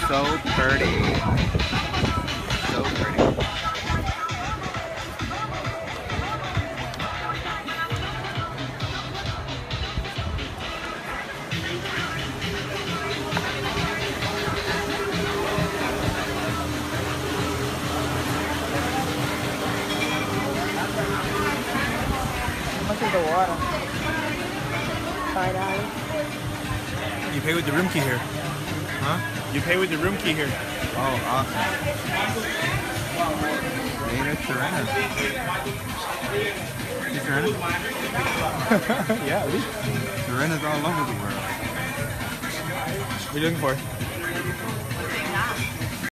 So pretty. So pretty. How much is the water? $5. You pay with the room key here. Huh? You pay with the room key here. Oh, awesome. Data Serena. You Serena? Yeah, at least. Serena's all over the world. What are you looking for?